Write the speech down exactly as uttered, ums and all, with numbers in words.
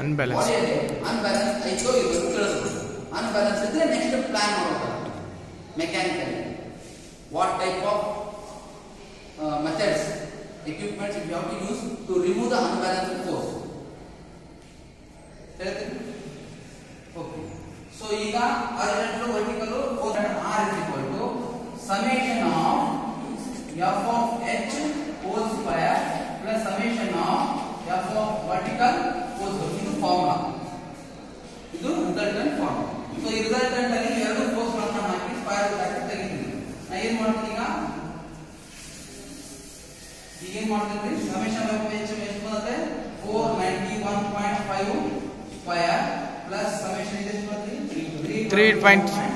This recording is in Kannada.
ಅನ್ಬ್ಯಾಲೆನ್ಸ್ ಅನ್ಬ್ಯಾಲೆನ್ಸ್ ಐತೋ ಇದು ತಿಳಿದ್ರು. ಅನ್ಬ್ಯಾಲೆನ್ಸ್ ಇದ್ರೆ ನೆಕ್ಸ್ಟ್ ಪ್ಲಾನ್ ಮಾಡೋದು mechanically what type of methods equipments we have to use to remove the unbalanced force. ಹೇಳ್ತೀನಿ. ಓಕೆ. ಸೊ ಈಗ horizontal vertical force R is equal to summation of f of h whole square plus summation of f of vertical whole square. ಇದು ಫಾರ್ಮುಲಾ, ಇದು ರಿಸಲ್ಟೆಂಟ್ ಫಾರ್ಮುಲಾ. ಸೊ ಈ ರಿಸಲ್ಟೆಂಟ್ ಅಲ್ಲಿ ಎರಡು ಫೋರ್ಸ್ ಗಳನ್ನು ಹಾಕಿ ಸ್ಕ್ವೇರ್ ರೂಟ್ ಹಾಕಿ ತೆಗಿತೀವಿ. ನಾ ಏನ್ ಮಾಡ್ತೀನಿ ಈಗ ಈಗ ಏನ್ ಮಾಡ್ತೀನಿ ಸಮೇಶನ್ ಆಫ್ h ಎಷ್ಟು ಬರುತ್ತೆ four ninety-one point five square plus summation ಇದೆ ಎಷ್ಟು ಬರುತ್ತೆ three point